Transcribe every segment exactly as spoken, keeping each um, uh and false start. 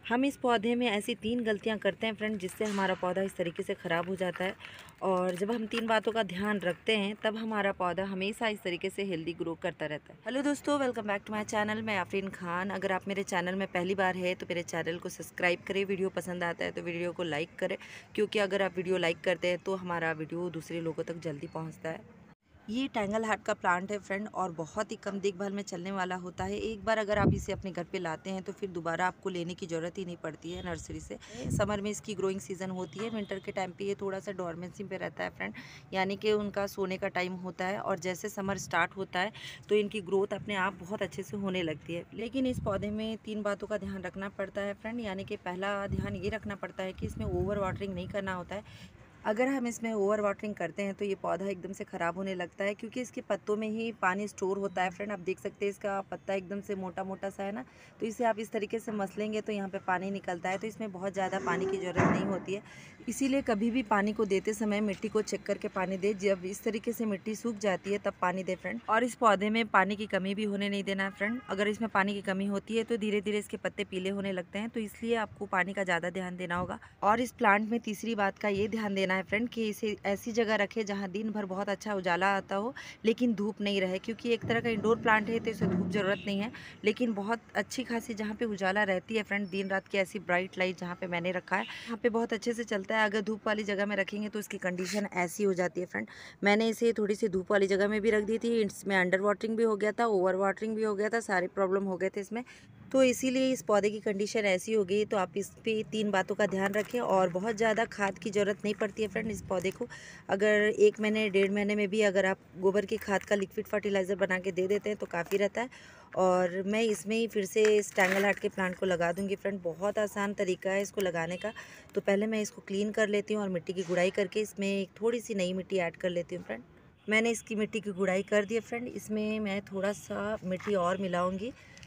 हम इस पौधे में ऐसी तीन गलतियां करते हैं फ्रेंड, जिससे हमारा पौधा इस तरीके से ख़राब हो जाता है। और जब हम तीन बातों का ध्यान रखते हैं तब हमारा पौधा हमेशा इस तरीके से हेल्दी ग्रो करता रहता है। हेलो दोस्तों, welcome back to my channel. मैं आफरीन खान। अगर आप मेरे चैनल में पहली बार है तो मेरे चैनल को सब्सक्राइब करें। वीडियो पसंद आता है तो वीडियो को लाइक करें, क्योंकि अगर आप वीडियो लाइक करते हैं तो हमारा वीडियो दूसरे लोगों तक जल्दी पहुँचता है। ये टैंगल हार्ट का प्लांट है फ्रेंड, और बहुत ही कम देखभाल में चलने वाला होता है। एक बार अगर आप इसे अपने घर पे लाते हैं तो फिर दोबारा आपको लेने की ज़रूरत ही नहीं पड़ती है नर्सरी से। समर में इसकी ग्रोइंग सीज़न होती है, विंटर के टाइम पे ये थोड़ा सा डॉर्मेंसी पे रहता है फ्रेंड, यानी कि उनका सोने का टाइम होता है। और जैसे समर स्टार्ट होता है तो इनकी ग्रोथ अपने आप बहुत अच्छे से होने लगती है। लेकिन इस पौधे में तीन बातों का ध्यान रखना पड़ता है फ्रेंड, यानी कि पहला ध्यान ये रखना पड़ता है कि इसमें ओवर वाटरिंग नहीं करना होता है। अगर हम इसमें ओवर वाटरिंग करते हैं तो ये पौधा एकदम से ख़राब होने लगता है, क्योंकि इसके पत्तों में ही पानी स्टोर होता है फ्रेंड। आप देख सकते हैं इसका पत्ता एकदम से मोटा मोटा सा है ना, तो इसे आप इस तरीके से मसलेंगे तो यहाँ पे पानी निकलता है। तो इसमें बहुत ज़्यादा पानी की ज़रूरत नहीं होती है, इसीलिए कभी भी पानी को देते समय मिट्टी को चेक करके पानी दे। जब इस तरीके से मिट्टी सूख जाती है तब पानी दे फ्रेंड। और इस पौधे में पानी की कमी भी होने नहीं देना है फ्रेंड। अगर इसमें पानी की कमी होती है तो धीरे धीरे इसके पत्ते पीले होने लगते हैं, तो इसलिए आपको पानी का ज़्यादा ध्यान देना होगा। और इस प्लांट में तीसरी बात का ये ध्यान देना है फ्रेंड कि इसे ऐसी जगह रखें जहाँ दिन भर बहुत अच्छा उजाला आता हो, लेकिन धूप नहीं रहे, क्योंकि एक तरह का इंडोर प्लांट है तो इसे धूप ज़रूरत नहीं है। लेकिन बहुत अच्छी खासी जहाँ पे उजाला रहती है फ्रेंड, दिन रात की ऐसी ब्राइट लाइट जहाँ पे मैंने रखा है यहाँ पे बहुत अच्छे से चलता है। अगर धूप वाली जगह में रखेंगे तो इसकी कंडीशन ऐसी हो जाती है फ्रेंड। मैंने इसे थोड़ी सी धूप वाली जगह में भी रख दी थी, इसमें अंडर वाटरिंग भी हो गया था, ओवर वाटरिंग भी हो गया था, सारे प्रॉब्लम हो गए थे इसमें। तो इसीलिए इस पौधे की कंडीशन ऐसी हो गई। तो आप इस पे तीन बातों का ध्यान रखें, और बहुत ज़्यादा खाद की ज़रूरत नहीं पड़ती है फ्रेंड इस पौधे को। अगर एक महीने डेढ़ महीने में भी अगर आप गोबर की खाद का लिक्विड फर्टिलाइज़र बना के दे देते हैं तो काफ़ी रहता है। और मैं इसमें ही फिर से इस टैंगल हार्ट के प्लांट को लगा दूंगी फ्रेंड। बहुत आसान तरीका है इसको लगाने का। तो पहले मैं इसको क्लीन कर लेती हूँ और मिट्टी की गुड़ाई करके इसमें एक थोड़ी सी नई मिट्टी ऐड कर लेती हूँ फ्रेंड। मैंने इसकी मिट्टी की गुड़ाई कर दी है फ्रेंड। इसमें मैं थोड़ा सा मिट्टी और मिलाऊंगी।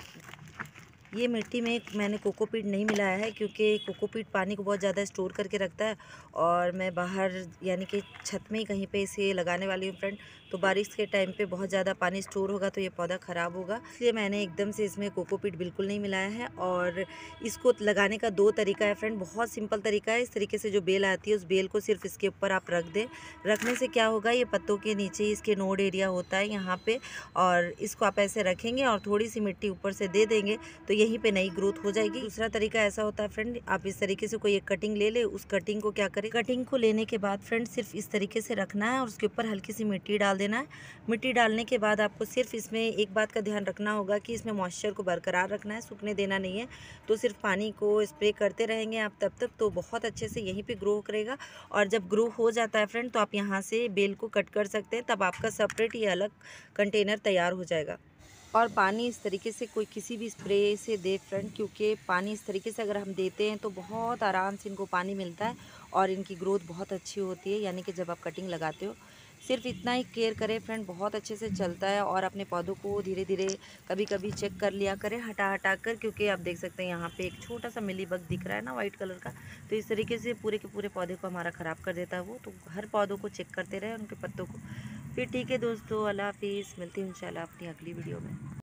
ये मिट्टी में मैंने कोकोपीट नहीं मिलाया है, क्योंकि कोकोपीट पानी को बहुत ज़्यादा स्टोर करके रखता है, और मैं बाहर यानी कि छत में ही कहीं पे इसे लगाने वाली हूँ फ्रेंड। तो बारिश के टाइम पे बहुत ज़्यादा पानी स्टोर होगा तो ये पौधा ख़राब होगा, इसलिए मैंने एकदम से इसमें कोकोपीट बिल्कुल नहीं मिलाया है। और इसको लगाने का दो तरीका है फ्रेंड, बहुत सिंपल तरीका है। इस तरीके से जो बेल आती है उस बेल को सिर्फ इसके ऊपर आप रख दें। रखने से क्या होगा, ये पत्तों के नीचे ही इसके नोड एरिया होता है यहाँ पे, और इसको आप ऐसे रखेंगे और थोड़ी सी मिट्टी ऊपर से दे देंगे तो यहीं पे नई ग्रोथ हो जाएगी। दूसरा तरीका ऐसा होता है फ्रेंड, आप इस तरीके से कोई एक कटिंग ले ले, उस कटिंग को क्या करें, कटिंग को लेने के बाद फ्रेंड सिर्फ इस तरीके से रखना है और उसके ऊपर हल्की सी मिट्टी डाल देना है। मिट्टी डालने के बाद आपको सिर्फ इसमें एक बात का ध्यान रखना होगा कि इसमें मॉइस्चर को बरकरार रखना है, सूखने देना नहीं है। तो सिर्फ पानी को स्प्रे करते रहेंगे आप तब तक तो बहुत अच्छे से यहीं पे ग्रो करेगा। और जब ग्रो हो जाता है फ्रेंड तो आप यहाँ से बेल को कट कर सकते हैं, तब आपका सेपरेट ये अलग कंटेनर तैयार हो जाएगा। और पानी इस तरीके से कोई किसी भी स्प्रे से दे फ्रेंड, क्योंकि पानी इस तरीके से अगर हम देते हैं तो बहुत आराम से इनको पानी मिलता है और इनकी ग्रोथ बहुत अच्छी होती है। यानी कि जब आप कटिंग लगाते हो सिर्फ इतना ही केयर करें फ्रेंड, बहुत अच्छे से चलता है। और अपने पौधों को धीरे धीरे कभी कभी चेक कर लिया करें हटा हटा कर, क्योंकि आप देख सकते हैं यहाँ पे एक छोटा सा मिली बग दिख रहा है ना वाइट कलर का, तो इस तरीके से पूरे के पूरे पौधे को हमारा ख़राब कर देता है वो। तो हर पौधों को चेक करते रहे, उनके पत्तों को। फिर ठीक है दोस्तों, अल्लाह हाफिज़। मिलती हूँ इंशाल्लाह अपनी अगली वीडियो में।